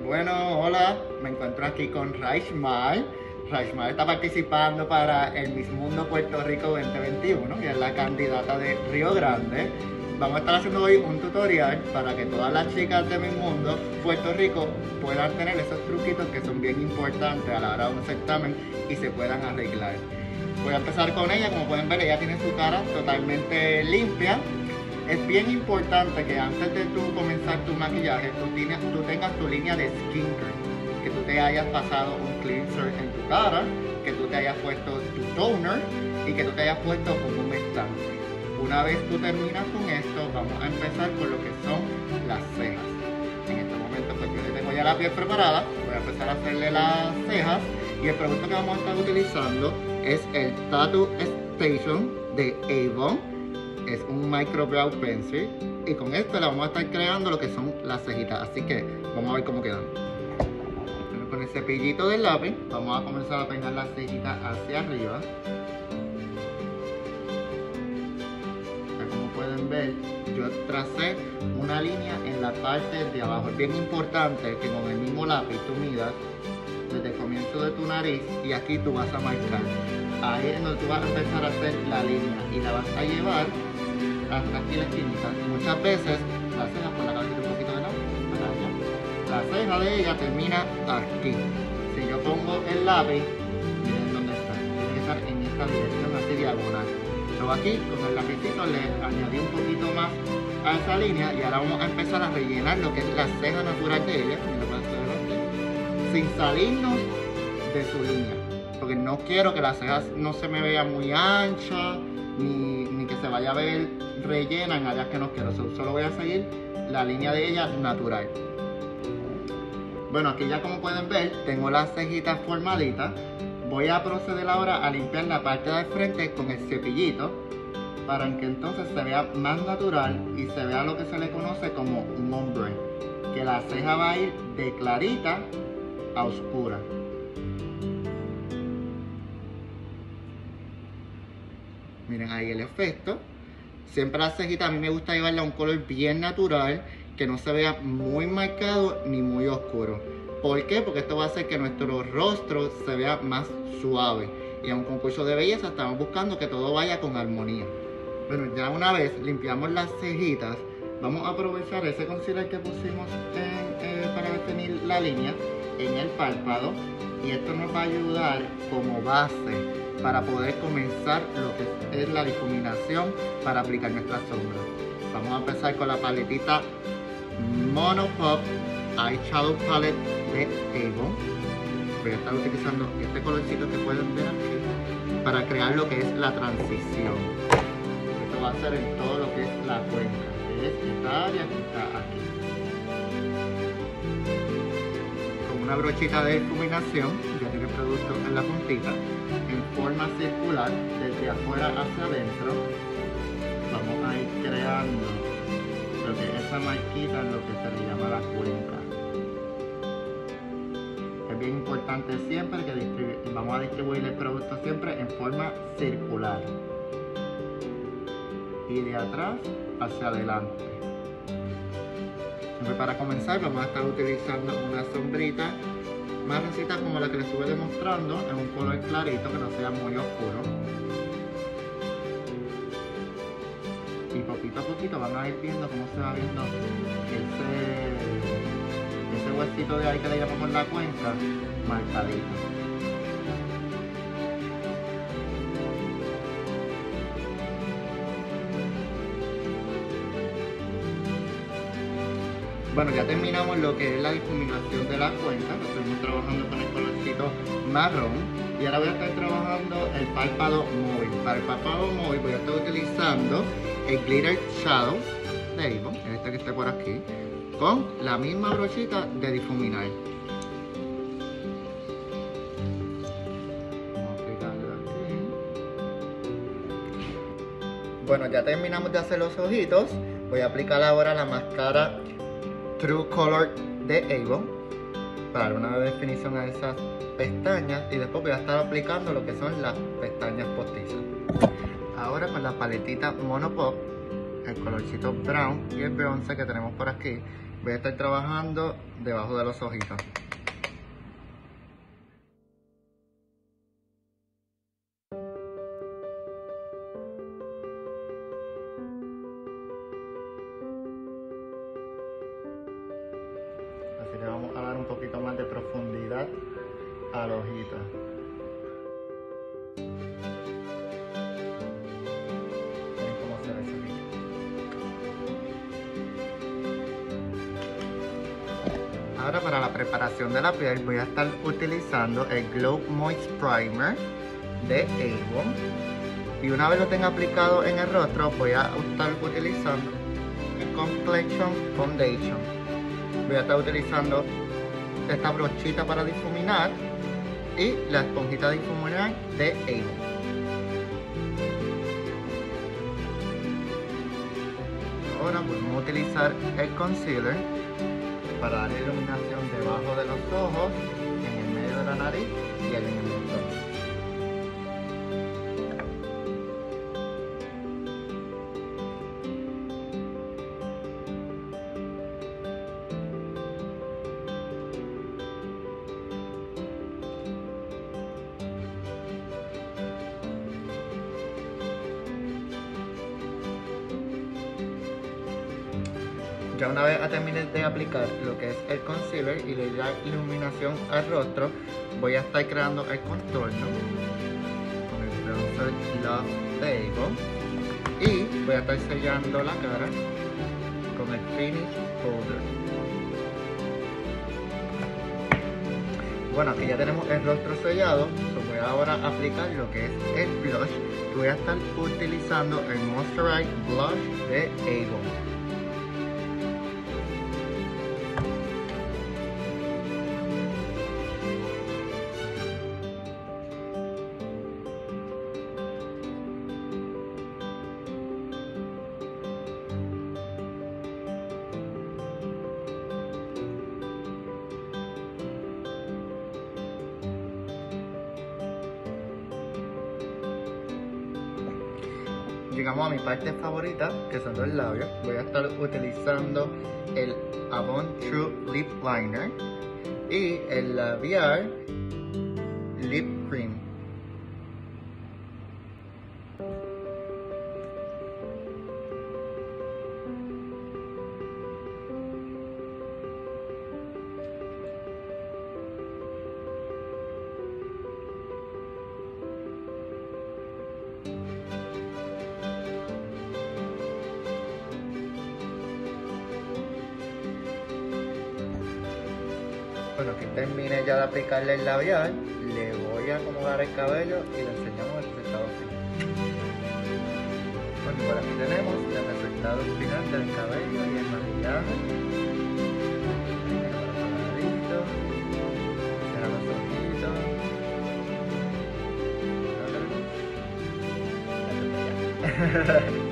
Bueno, hola, me encuentro aquí con Raishmal. Raishmal está participando para el Miss Mundo Puerto Rico 2021 y es la candidata de Río Grande. Vamos a estar haciendo hoy un tutorial para que todas las chicas de Miss Mundo Puerto Rico puedan tener esos truquitos que son bien importantes a la hora de un certamen y se puedan arreglar. Voy a empezar con ella. Como pueden ver, ella tiene su cara totalmente limpia. Es bien importante que antes de tú comenzar tu maquillaje, tú tengas tu línea de skincare, que tú te hayas pasado un cleanser en tu cara, que tú te hayas puesto tu toner y que tú te hayas puesto un humectante. Una vez tú terminas con esto, vamos a empezar con lo que son las cejas. En este momento pues yo le tengo ya la piel preparada, voy a empezar a hacerle las cejas y el producto que vamos a estar utilizando es el Tattoo Station de Avon. Es un micro brow pencil y con esto le vamos a estar creando lo que son las cejitas, así que vamos a ver cómo quedan. Con el cepillito del lápiz vamos a comenzar a peinar las cejitas hacia arriba. Como pueden ver, yo tracé una línea en la parte de abajo. Es bien importante que con el mismo lápiz tú midas desde el comienzo de tu nariz y aquí tú vas a marcar. Ahí es donde tú vas a empezar a hacer la línea y la vas a llevar hasta aquí la esquinita. Muchas veces las cejas por la cabeza un poquito de lado, la ceja de ella termina aquí. Si yo pongo el lápiz, miren dónde está, tiene que estar en esta dirección así diagonal. Yo aquí con el lapicito le añadí un poquito más a esa línea y ahora vamos a empezar a rellenar lo que es la ceja natural de ella, sin salirnos de su línea, porque no quiero que las cejas no se me vea muy ancha ni que se vaya a ver rellena en áreas que no quiero. Solo voy a seguir la línea de ella natural. Bueno, aquí ya como pueden ver tengo las cejitas formaditas. Voy a proceder ahora a limpiar la parte de frente con el cepillito para que entonces se vea más natural y se vea lo que se le conoce como un ombre, que la ceja va a ir de clarita a oscura. Miren ahí el efecto. Siempre la cejita a mí me gusta llevarla a un color bien natural, que no se vea muy marcado ni muy oscuro. ¿Por qué? Porque esto va a hacer que nuestro rostro se vea más suave. Y en un concurso de belleza estamos buscando que todo vaya con armonía. Bueno, ya una vez limpiamos las cejitas, vamos a aprovechar ese concealer que pusimos para definir la línea en el párpado. Y esto nos va a ayudar como base para poder comenzar lo que es la difuminación para aplicar nuestra sombra. Vamos a empezar con la paletita Mono Pop Eyeshadow Palette de Avon. Voy a estar utilizando este colorcito que pueden ver aquí para crear lo que es la transición. Esto va a ser en todo lo que es la cuenca, que es esta área que está aquí. Con una brochita de difuminación, ya tiene producto en la puntita, en forma circular, desde afuera hacia adentro, vamos a ir creando lo que es esa marquita en lo que se le llama la cuenca. Es bien importante siempre que vamos a distribuir el producto siempre en forma circular y de atrás hacia adelante. Siempre para comenzar vamos a estar utilizando una sombrita marroncita como la que les estuve demostrando, en un color clarito que no sea muy oscuro. Y poquito a poquito van a ir viendo cómo se va viendo ese huesito de ahí que le llamamos la cuenca marcadito. Bueno, ya terminamos lo que es la difuminación de la cuenca. Estuvimos trabajando con el colorcito marrón y ahora voy a estar trabajando el párpado móvil. Para el párpado móvil voy a estar utilizando el Glitter Shadow de Avon, este que está por aquí, con la misma brochita de difuminar. Vamos a aplicarlo aquí. Bueno, ya terminamos de hacer los ojitos. Voy a aplicar ahora la máscara True Color de Avon para una definición a esas pestañas y después voy a estar aplicando lo que son las pestañas postizas. Ahora con la paletita Mono Pop, el colorcito brown y el bronce que tenemos por aquí, voy a estar trabajando debajo de los ojitos. Así le vamos a dar un poquito más de profundidad al ojito. Miren cómo se ve ese ojito. Ahora para la preparación de la piel voy a estar utilizando el Glow Moist Primer de Avon. Y una vez lo tenga aplicado en el rostro voy a estar utilizando el Complexion Foundation. Voy a estar utilizando esta brochita para difuminar y la esponjita de difuminar de Avon. Ahora podemos utilizar el concealer para dar iluminación debajo de los ojos, en el medio de la nariz y en el mentón. Ya una vez termine de aplicar lo que es el concealer y le da iluminación al rostro, voy a estar creando el contorno con el bronzer Love de Avon y voy a estar sellando la cara con el Finish Powder. Bueno, aquí ya tenemos el rostro sellado, voy ahora a aplicar lo que es el blush. Voy a estar utilizando el Moisturize Blush de Avon. Llegamos a mi parte favorita, que son los labios. Voy a estar utilizando el Avon True Lip Liner y el labial Lip Cream. Bueno, que termine ya de aplicarle el labial, le voy a acomodar el cabello y le enseñamos el resultado final. Bueno, por aquí tenemos el resultado final del cabello y el maquillaje. Cierra los ojitos.